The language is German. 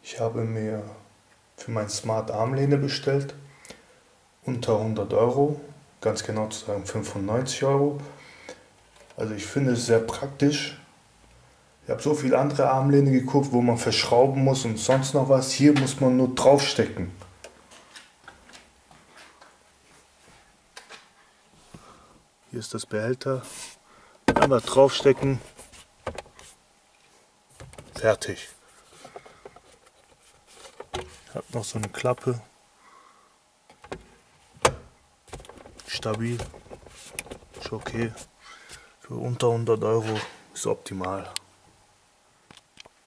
Ich habe mir für mein Smart Armlehne bestellt, unter 100 Euro, ganz genau zu sagen 95 Euro. Also ich finde es sehr praktisch. Ich habe so viele andere Armlehne geguckt, wo man verschrauben muss und sonst noch was. Hier muss man nur draufstecken. Hier ist das Behälter. Einmal draufstecken. Fertig. Hat noch so eine Klappe. Stabil. Ist okay. Für unter 100 Euro ist optimal.